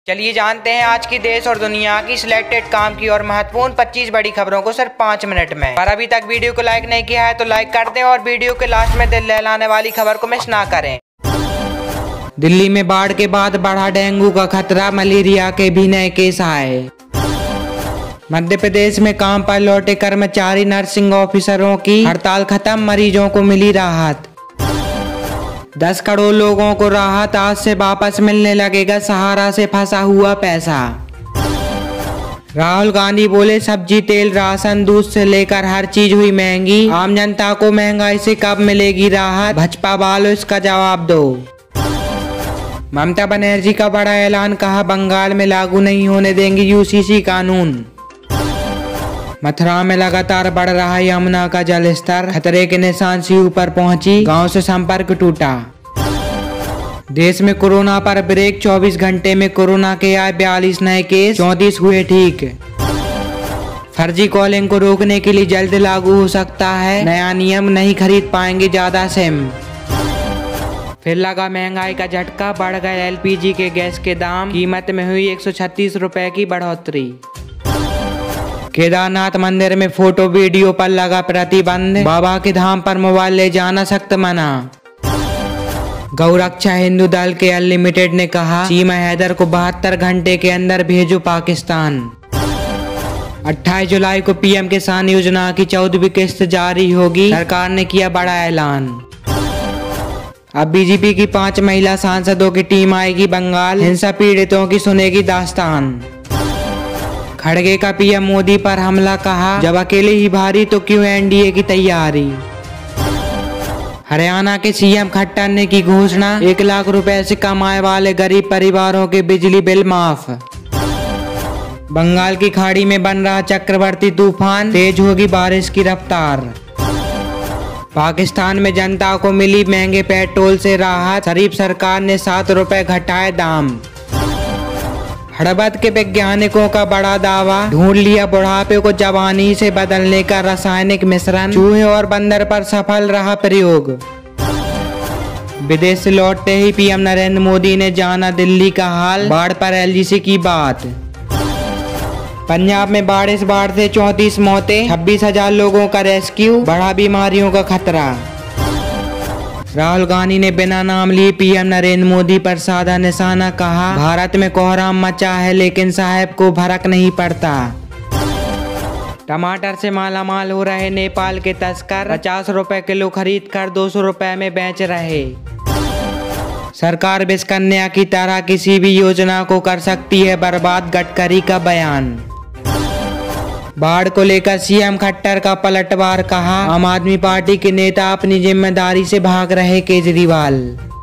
चलिए जानते हैं आज की देश और दुनिया की सिलेक्टेड काम की और महत्वपूर्ण 25 बड़ी खबरों को सिर्फ 5 मिनट में। पर अभी तक वीडियो को लाइक नहीं किया है तो लाइक कर दें और वीडियो के लास्ट में दिल दहलाने वाली खबर को मिस ना करें। दिल्ली में बाढ़ के बाद बढ़ा डेंगू का खतरा, मलेरिया के भी नए केस आए। मध्य प्रदेश में काम पर लौटे कर्मचारी नर्सिंग ऑफिसरों की हड़ताल खत्म, मरीजों को मिली राहत। 10 करोड़ लोगों को राहत, आज से वापस मिलने लगेगा सहारा से फंसा हुआ पैसा। राहुल गांधी बोले सब्जी, तेल, राशन, दूध से लेकर हर चीज हुई महंगी, आम जनता को महंगाई से कब मिलेगी राहत, भाजपा वालों इसका जवाब दो। ममता बनर्जी का बड़ा ऐलान, कहा बंगाल में लागू नहीं होने देंगे यूसीसी कानून। मथुरा में लगातार बढ़ रहा यमुना का जलस्तर, खतरे के निशान से ऊपर पहुंची, गांव से संपर्क टूटा। देश में कोरोना पर ब्रेक, 24 घंटे में कोरोना के आए 42 नए केस, 34 हुए ठीक। फर्जी कॉलिंग को रोकने के लिए जल्द लागू हो सकता है नया नियम, नहीं खरीद पाएंगे ज्यादा सिम। फिर लगा महंगाई का झटका, बढ़ गए एलपीजी के गैस के दाम, कीमत में हुई 136 रुपए की बढ़ोतरी। केदारनाथ मंदिर में फोटो वीडियो पर लगा प्रतिबंध, बाबा के धाम पर मोबाइल ले जाना सख्त मना। गौरक्षा हिंदू दल के अनलिमिटेड ने कहा सीमा हैदर को 72 घंटे के अंदर भेजो पाकिस्तान। 28 जुलाई को पीएम किसान योजना की 14वीं किस्त जारी होगी, सरकार ने किया बड़ा ऐलान। अब बीजेपी की 5 महिला सांसदों की टीम आएगी बंगाल, हिंसा पीड़ितों की सुनेगी दास्तान। खड़गे का पीएम मोदी पर हमला, कहा जब अकेले ही भारी तो क्यों एनडीए की तैयारी। हरियाणा के सीएम खट्टर ने की घोषणा, 1 लाख रुपए से कमाए वाले गरीब परिवारों के बिजली बिल माफ। बंगाल की खाड़ी में बन रहा चक्रवाती तूफान, तेज होगी बारिश की रफ्तार। पाकिस्तान में जनता को मिली महंगे पेट्रोल से राहत, शरीफ सरकार ने 7 रुपए घटाए दाम। हड़बद के वैज्ञानिकों का बड़ा दावा, ढूंढ लिया बुढ़ापे को जवानी से बदलने का रासायनिक मिश्रण, चूहे और बंदर पर सफल रहा प्रयोग। विदेश से लौटते ही पीएम नरेंद्र मोदी ने जाना दिल्ली का हाल, बाढ़ पर एलजीसी की बात। पंजाब में बाढ़ से 34 मौतें, 26,000 लोगों का रेस्क्यू, बढ़ा बीमारियों का खतरा। राहुल गांधी ने बिना नाम लिए पीएम नरेंद्र मोदी पर साधा निशाना, कहा भारत में कोहराम मचा है लेकिन साहब को फर्क नहीं पड़ता। टमाटर से मालामाल हो रहे नेपाल के तस्कर, 50 रुपए किलो खरीद कर 200 रुपए में बेच रहे। सरकार विश्व कन्या की तरह किसी भी योजना को कर सकती है बर्बाद, गडकरी का बयान। बाढ़ को लेकर सीएम खट्टर का पलटवार, कहा आम आदमी पार्टी के नेता अपनी जिम्मेदारी से भाग रहे केजरीवाल।